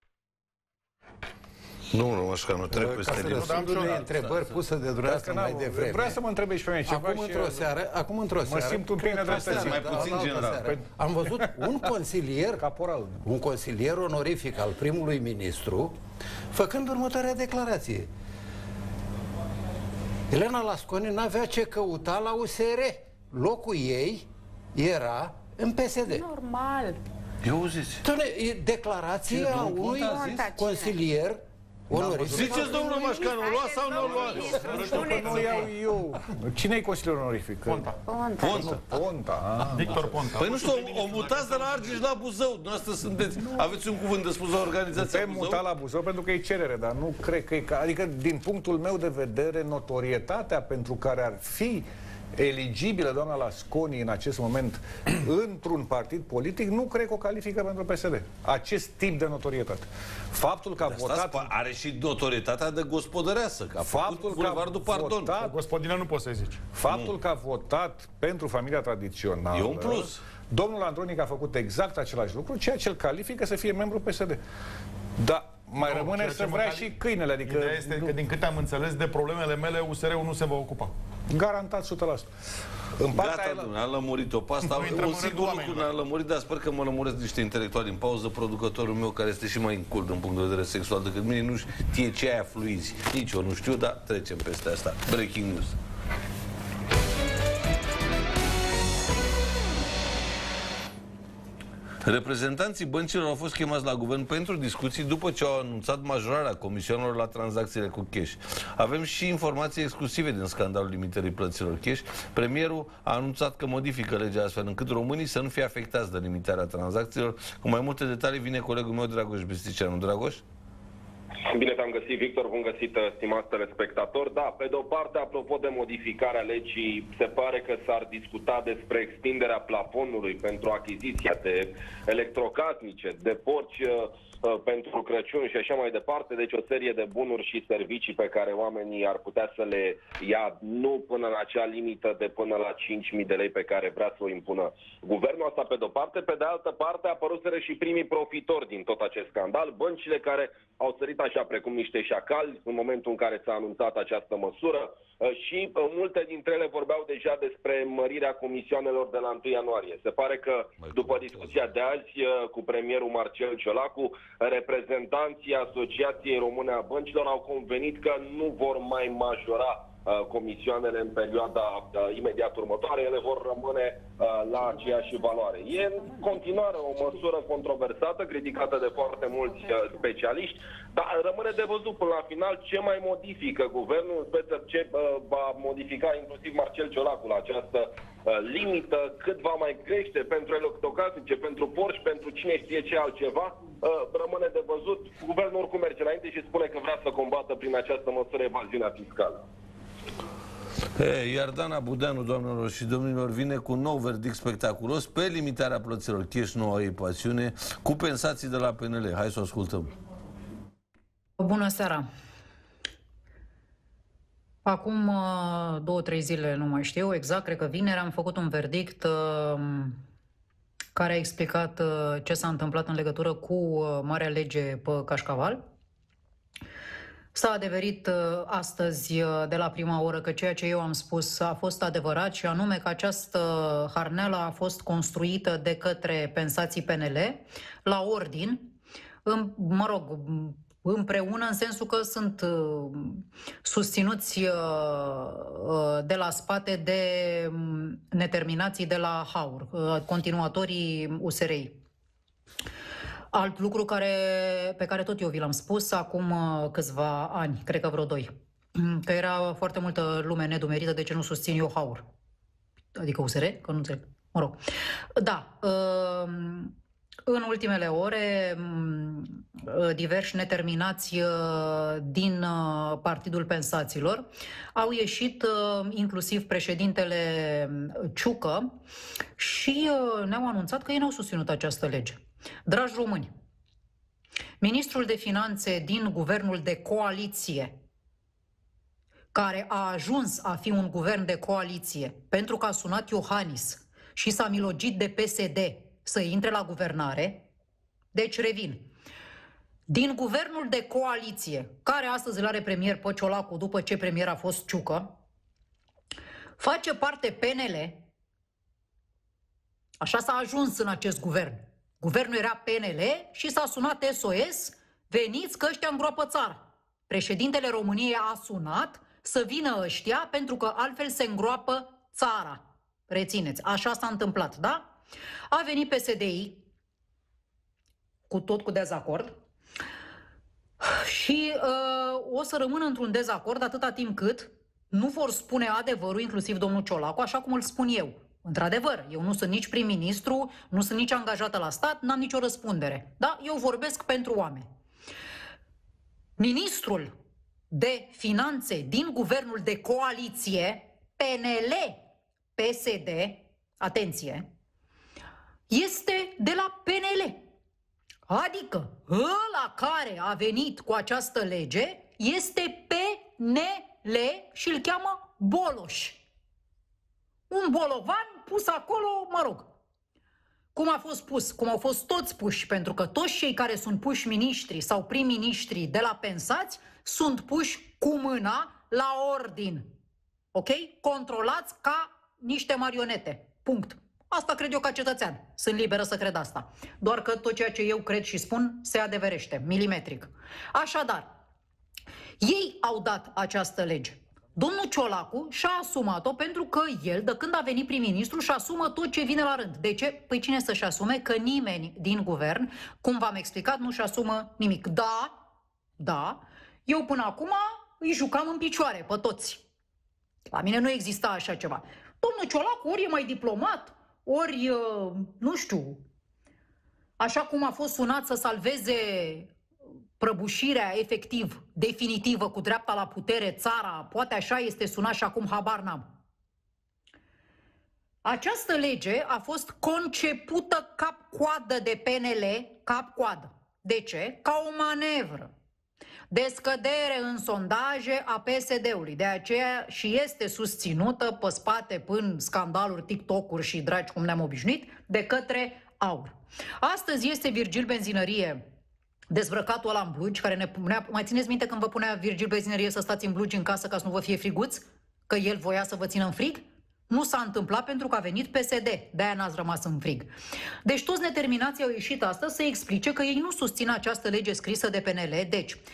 Nu, Moșca, nu trebuie peste limba. Ca să răspund unei întrebări puse de dumneavoastră mai devreme. Vreau să mă întrebi și pe mine ceva. Acum într-o seară, mă simt un pic nedreptățit. Mai puțin general. Am văzut un consilier, caporal, un consilier onorific al primului ministru, făcând următoarea declarație. Elena Lasconi n-avea ce căuta la USR. Locul ei era în PSD. Normal. Eu zici. Declarație a unui consilier onorific. Ziceți, domnul Mașcanu, lua sau nu lua? Nu iau eu. Cine-i consilier onorific? Ponta. Victor Ponta. Păi nu știu, o mutați de la Argeș la Buzău. Dumneavoastră sunteți, aveți un cuvânt de spus la organizația Buzău? Muta la Buzău pentru că e cerere, dar nu cred că e... Adică, din punctul meu de vedere, notorietatea pentru care ar fi eligibilă doamna Lasconi în acest moment într-un partid politic, nu cred că o califică pentru PSD. Acest tip de notorietate. Faptul că a votat... Are și notorietatea de gospodăreasă, că a făcut bulevardul Pardon. Gospodină nu poți să zici. Faptul că a votat pentru familia tradițională... E un plus. Domnul Andronic a făcut exact același lucru, ceea ce îl califică să fie membru PSD. Dar mai rămâne să vrea și câinele. Adică ideea este că, din câte am înțeles, de problemele mele, USR-ul nu se va ocupa. Garantat 100%. Gata, am lămurit-o pe asta. Un singur lucru ne-a lămurit, dar sper că mă lămuresc niște intelectuali în pauză. Producătorul meu, care este și mai încult din punct de vedere sexual decât mine, nu știe ce aia fluizi. Nici eu nu știu, dar trecem peste asta. Breaking news. Reprezentanții băncilor au fost chemați la guvern pentru discuții după ce au anunțat majorarea comisioanelor la tranzacțiile cu cash. Avem și informații exclusive din scandalul limitării plăților cash. Premierul a anunțat că modifică legea astfel încât românii să nu fie afectați de limitarea tranzacțiilor. Cu mai multe detalii vine colegul meu Dragoș Bistricianu. Dragoș? Bine te-am găsit, Victor, bun găsit, stimați telespectatori. Da, pe de o parte, apropo de modificarea legii, se pare că s-ar discuta despre extinderea plafonului pentru achiziția de electrocasnice, de porci pentru Crăciun și așa mai departe, deci o serie de bunuri și servicii pe care oamenii ar putea să le ia nu până la acea limită de până la 5.000 de lei pe care vrea să o impună guvernul. Asta pe de-o parte. Pe de altă parte apăruseră și primii profitori din tot acest scandal, băncile care au sărit așa precum niște șacali în momentul în care s-a anunțat această măsură și multe dintre ele vorbeau deja despre mărirea comisioanelor de la 1 ianuarie. Se pare că după discuția de azi cu premierul Marcel Ciolacu, reprezentanții Asociației Române a Băncilor au convenit că nu vor mai majora comisioanele în perioada imediat următoare, ele vor rămâne la aceeași valoare. E în continuare o măsură controversată, criticată de foarte mulți specialiști, dar rămâne de văzut până la final ce mai modifică guvernul, ce va modifica inclusiv Marcel Ciolacu la această limită, cât va mai crește pentru electrocasnice, pentru Porsche, pentru cine știe ce altceva, rămâne de văzut. Guvernul oricum merge înainte și spune că vrea să combată prin această măsură evaziunea fiscală. Iar Dana Budeanu, doamnelor și domnilor, vine cu un nou verdict spectaculos pe limitarea plăților cash, noua ei pasiune, cu pensații de la PNL. Hai să o ascultăm. Bună seara! Acum 2-3 zile, nu mai știu exact, cred că vineri, am făcut un verdict care a explicat ce s-a întâmplat în legătură cu marea lege pe Cașcaval. S-a adeverit astăzi de la prima oră că ceea ce eu am spus a fost adevărat și anume că această harneală a fost construită de către pensații PNL la ordin, mă rog, împreună în sensul că sunt susținuți de la spate de neterminații de la HAUR, continuatorii USR-i. Alt lucru pe care tot eu vi l-am spus acum câțiva ani, cred că vreo 2, că era foarte multă lume nedumerită de ce nu susțin eu HAUR. Adică USR, că nu înțeleg. Mă rog. Da, în ultimele ore, diversi neterminați din Partidul Pensaților au ieșit, inclusiv președintele Ciucă, și ne-au anunțat că ei n-au susținut această lege. Dragi români, ministrul de finanțe din guvernul de coaliție, care a ajuns a fi un guvern de coaliție pentru că a sunat Iohannis și s-a milogit de PSD să intre la guvernare, deci revin, din guvernul de coaliție, care astăzi îl are premier pe Ciolacu după ce premier a fost Ciucă, face parte PNL, așa s-a ajuns în acest guvern. Guvernul era PNL și s-a sunat SOS, veniți că ăștia îngroapă țara. Președintele României a sunat să vină ăștia pentru că altfel se îngroapă țara. Rețineți, așa s-a întâmplat, da? A venit PSD-i, cu dezacord, și o să rămână într-un dezacord atâta timp cât nu vor spune adevărul, inclusiv domnul Ciolacu, așa cum îl spun eu. Într-adevăr, eu nu sunt nici prim-ministru, nu sunt nici angajată la stat, n-am nicio răspundere. Da? Eu vorbesc pentru oameni. Ministrul de Finanțe din guvernul de coaliție, PNL-PSD, atenție, este de la PNL. Adică ăla care a venit cu această lege este PNL și îl cheamă Boloș. Un bolovan pus acolo, mă rog, cum a fost pus, cum au fost toți puși, pentru că toți cei care sunt puși miniștri sau prim-miniștri de la pensați sunt puși cu mâna la ordin. Ok? Controlați ca niște marionete. Punct. Asta cred eu ca cetățean. Sunt liberă să cred asta. Doar că tot ceea ce eu cred și spun se adeverește, milimetric. Așadar, ei au dat această lege. Domnul Ciolacu și-a asumat-o pentru că el, de când a venit prim-ministru, și asumă tot ce vine la rând. De ce? Păi cine să-și asume? Că nimeni din guvern, cum v-am explicat, nu-și asumă nimic. Da, eu până acum îi jucam în picioare pe toți. La mine nu exista așa ceva. Domnul Ciolacu ori e mai diplomat, ori, nu știu, așa cum a fost sunat să salveze prăbușirea efectiv, definitivă, cu dreapta la putere, țara, poate așa este sunat și acum habar n-am. Această lege a fost concepută cap-coadă de PNL, cap-coadă. De ce? Ca o manevră de scădere în sondaje a PSD-ului. De aceea și este susținută pe spate până scandaluri, TikTok-uri și dragi cum ne-am obișnuit, de către AUR. Astăzi este Virgil Benzinărie, dezbrăcatul ăla în blugi, care ne punea... Mai țineți minte când vă punea Virgil Benzinărie să stați în blugi în casă ca să nu vă fie friguți? Că el voia să vă țină în frig? Nu s-a întâmplat pentru că a venit PSD. De-aia n-ați rămas în frig. Deci toți neterminații au ieșit astăzi să explice că ei nu susțin această lege scrisă de PNL. Deci,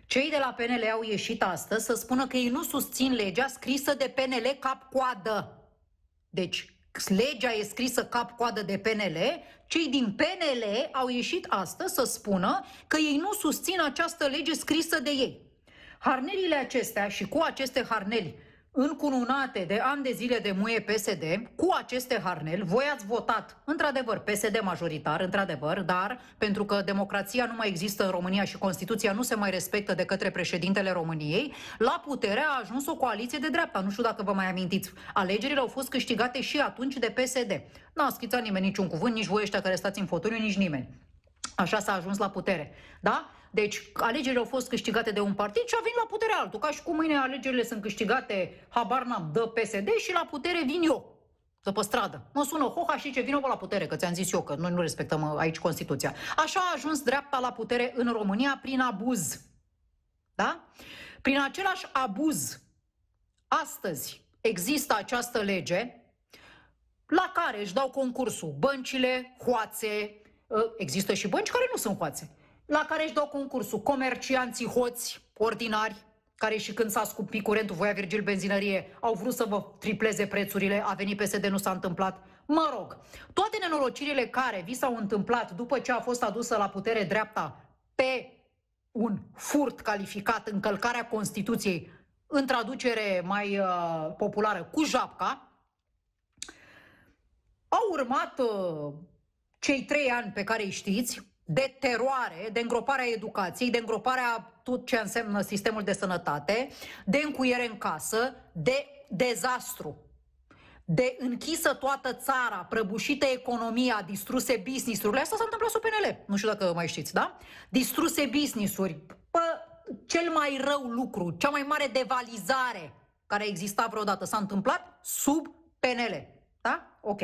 Cei de la PNL au ieșit astăzi să spună că ei nu susțin legea scrisă de PNL cap-coadă. Deci, legea e scrisă cap-coadă de PNL, cei din PNL au ieșit astăzi să spună că ei nu susțin această lege scrisă de ei. Harnelile acestea și cu aceste harneli încununate de ani de zile de muie PSD, cu aceste harneli, voi ați votat, într-adevăr, PSD majoritar, într-adevăr, dar pentru că democrația nu mai există în România și Constituția nu se mai respectă de către președintele României, la putere a ajuns o coaliție de dreapta. Nu știu dacă vă mai amintiți. Alegerile au fost câștigate și atunci de PSD. N-a schițat nimeni niciun cuvânt, nici voi ăștia care stați în fotoliu, nici nimeni. Așa s-a ajuns la putere. Da? Deci alegerile au fost câștigate de un partid și a venit la putere altul. Ca și cum mâine alegerile sunt câștigate, habar n-am, de PSD și la putere vin eu. De pe stradă. Mă sună Hoha și ce, vină la putere, că ți-am zis eu că noi nu respectăm aici Constituția. Așa a ajuns dreapta la putere în România prin abuz. Da? Prin același abuz, astăzi există această lege la care își dau concursul băncile, hoațe, există și bănci care nu sunt hoațe, la care își dau concursul comercianții hoți, ordinari, care și când s-a scumpit curentul, voia Virgil Benzinărie, au vrut să vă tripleze prețurile, a venit PSD, nu s-a întâmplat. Mă rog, toate nenorocirile care vi s-au întâmplat după ce a fost adusă la putere dreapta pe un furt calificat, încălcarea Constituției, în traducere mai populară, cu japca, au urmat cei 3 ani pe care îi știți, de teroare, de îngroparea educației, de îngroparea tot ce înseamnă sistemul de sănătate, de încuiere în casă, de dezastru, de închisă toată țara, prăbușită economia, distruse business-urile. Asta s-a întâmplat sub PNL, nu știu dacă mai știți, da? Distruse business-uri, cel mai rău lucru, cea mai mare devalizare care exista vreodată s-a întâmplat sub PNL, da? Ok.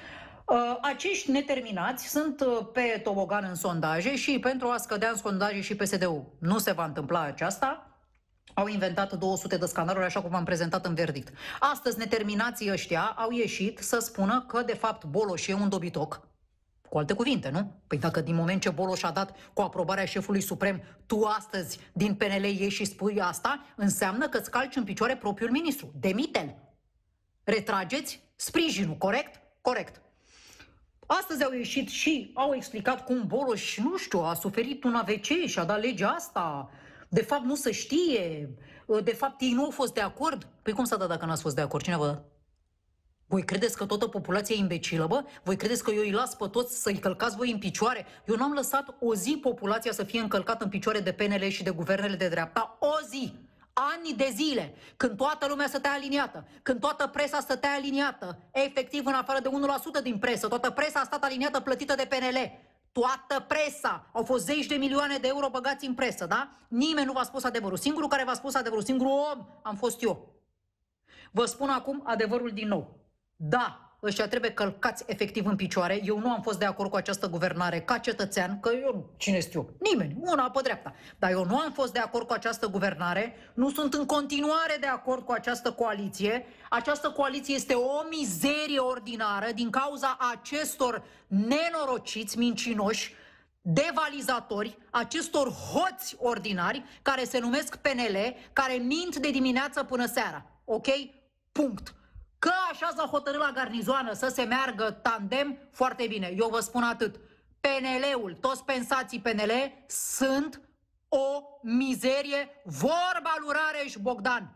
Acești neterminați sunt pe tobogan în sondaje și pentru a scădea în sondaje și PSD-ul nu se va întâmpla aceasta. Au inventat 200 de scandaluri, așa cum am prezentat în verdict. Astăzi neterminații ăștia au ieșit să spună că de fapt Boloș e un dobitoc. Cu alte cuvinte, nu? Păi dacă din moment ce Boloș a dat cu aprobarea șefului suprem, tu astăzi din PNL ieși și spui asta, înseamnă că îți calci în picioare propriul ministru. Demite-l. Retrageți sprijinul, corect? Corect. Astăzi au ieșit și au explicat cum Boloș, nu știu, a suferit un AVC și a dat legea asta. De fapt nu se știe. De fapt ei nu au fost de acord. Păi cum s-a dat dacă n-ați fost de acord? Cine vă dă? Voi credeți că toată populația e imbecilă, bă? Voi credeți că eu îi las pe toți să-i călcați voi în picioare? Eu n-am lăsat o zi populația să fie încălcată în picioare de PNL și de guvernele de dreapta. O zi! Ani de zile, când toată lumea stătea aliniată, când toată presa stătea aliniată, efectiv în afară de 1% din presă, toată presa a stat aliniată plătită de PNL. Toată presa. Au fost 10 de milioane de euro băgați în presă, da? Nimeni nu v-a spus adevărul. Singurul care v-a spus adevărul, singurul om am fost eu. Vă spun acum adevărul din nou. Da, ăștia trebuie călcați efectiv în picioare. Eu nu am fost de acord cu această guvernare ca cetățean, că eu, cine știu, nimeni, una pe dreapta. Dar eu nu am fost de acord cu această guvernare, nu sunt în continuare de acord cu această coaliție. Această coaliție este o mizerie ordinară din cauza acestor nenorociți, mincinoși, devalizatori, acestor hoți ordinari care se numesc PNL, care mint de dimineață până seara. Ok? Punct. Că așa s-a hotărât la garnizoană să se meargă tandem, foarte bine. Eu vă spun atât. PNL-ul, toți pensații PNL sunt o mizerie, vorba lui Rareș Bogdan.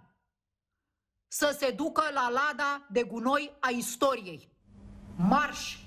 Să se ducă la lada de gunoi a istoriei. Marș!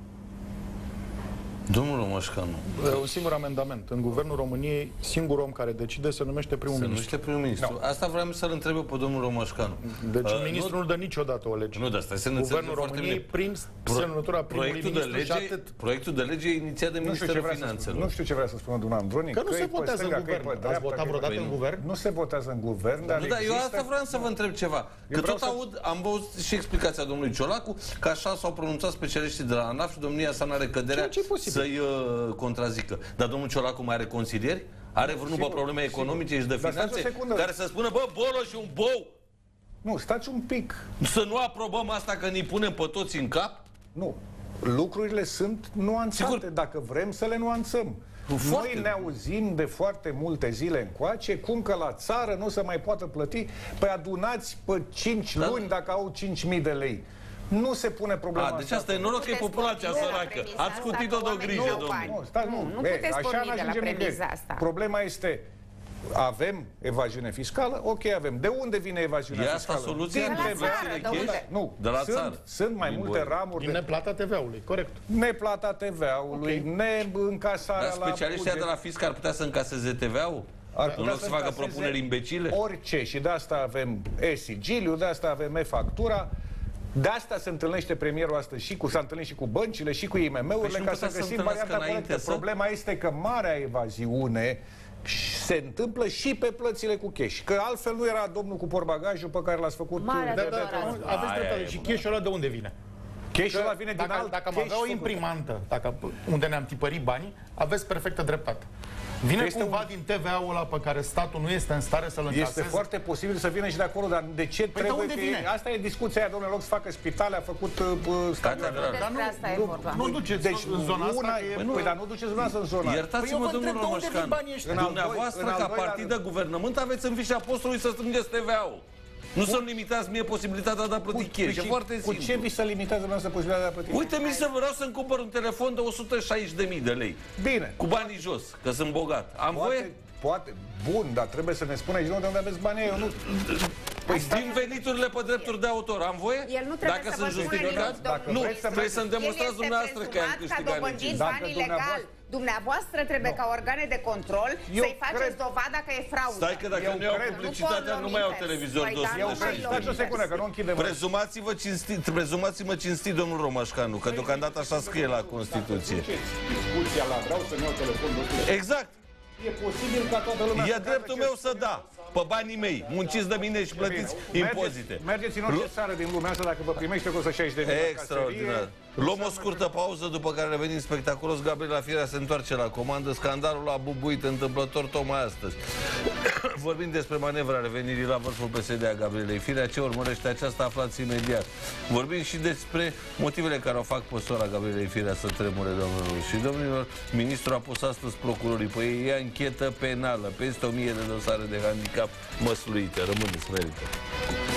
Domnul Romoșcanu. Un singur amendament. În Guvernul României, singurul om care decide se numește primul ministru. Se numește primul ministru. No. Asta vreau să-l întreb eu pe domnul Romoșcanu. Deci ministrul nu dă niciodată o lege. Nu, de asta se Guvernul României, prin semnătura primului ministru și atât. Proiectul de lege e inițiat de Ministerul Finanțelor. Nu știu ce vrea să spună domnul Andronic. Că nu se votează în guvern. Ați votat vreodată în guvern? Nu se votează în guvern, dar există... Eu asta vreau să vă întreb ceva. Că tot aud, am văzut și explicația domnului Ciolacu, că așa s-au pronunțat specialiștii de la ANAF și domnia sa n-are căderea să-i contrazică. Dar domnul Ciolacu mai are consilieri? Are vreunul pe probleme economice și de finanțe? Care să spună, bă, Boloș și un bou? Nu, stați un pic. Să nu aprobăm asta că ne punem pe toți în cap? Nu. Lucrurile sunt nuanțate, sigur, dacă vrem să le nuanțăm. Noi ne auzim de foarte multe zile încoace cum că la țară nu se mai poate plăti. Păi adunați pe 5 luni dacă au 5.000 de lei. Nu se pune problema asta. Deci asta e noroc că e populația săracă. Ați scutit-o de o grijă, domnule. Nu puteți porni de la premiza asta. Problema este... Avem evaziune fiscală? Ok, avem. De unde vine evaziunea fiscală? E asta soluția? Nu, de la țară. Sunt mai multe ramuri. Din neplata TV-ului, corect. Neplata TV-ului, neîncasarea la buget. Specialiștii de la fisc ar putea să încaseze TV-ul? În loc să facă propuneri imbecile? Orice. Și de asta avem e-sigiliu, de asta avem e-factura. De asta se întâlnește premierul astăzi și s-a întâlnit și cu băncile și cu IMM-urile ca să găsim varianta corectă. Problema este că marea evaziune se întâmplă și pe plățile cu cash. Că altfel nu era domnul cu portbagajul pe care l-ați făcut. Aveți dreptate. Și cash-ul ăla de unde vine? Cash-ul ăla vine din alt Dacă am avea o imprimantă, unde ne-am tipărit banii, aveți perfectă dreptate. Vine cumva din TVA-ul ăla pe care statul nu este în stare să-l încaseze? Este foarte posibil să vină și de acolo, dar de ce trebuie că... Asta e discuția aia, domnule, în loc să facă spitale, a făcut statul. Nu duceți în zona asta. Păi, dar nu duceți zona asta în zona. Iertați-mă, domnul Romașcan. Dumneavoastră, ca partid de guvernământ, aveți în fișa postului să strângeți TVA-ul. Nu să-mi limitați mie posibilitatea de a plăti cash. E foarte simplu. Cu ce vi se limitează dumneavoastră posibilitatea de a plăti? Uite, mi se vreau să-mi cumpăr un telefon de 160.000 de lei. Bine. Cu banii jos, că sunt bogat. Am voie? Poate. Bun, dar trebuie să ne spuneți de unde aveți banii. Eu nu... Păi din veniturile pe drepturi de autor, am voie? Dacă sunt justificați? Nu, trebuie să-mi demonstrați dumneavoastră că am câștigat banii. Dumneavoastră trebuie ca organe de control să-i faceți dovada că e fraudă. Stai că dacă nu iau publicitatea, nu mai au televizor de 160. Prezumați-mă cinstit, domnul Romașcanu, că deocamdată așa scrie la Constituție. Discuția la vreau să-mi iau telefonul. Exact. E posibil ca toată lumea... E dreptul meu să da. Pe banii mei. Munciți de mine și plătiți impozite. Mergeți în orice țară din lumea asta dacă vă primește cu 160.000 de extraordinar. Luăm o scurtă pauză, după care revenim spectaculos. Gabriela Firea se întoarce la comandă. Scandalul a bubuit întâmplător tocmai astăzi. Vorbim despre manevra revenirii la vârful PSD a Gabrielei Firea. Ce urmărește aceasta, aflați imediat. Vorbim și despre motivele care o fac pe sora Gabrielei Firea să tremure, doamnelor și domnilor. Ministrul a pus astăzi procurorii pe ei. E anchetă penală. Peste 1000 de dosare de handicap măsluite. Rămâneți, merită.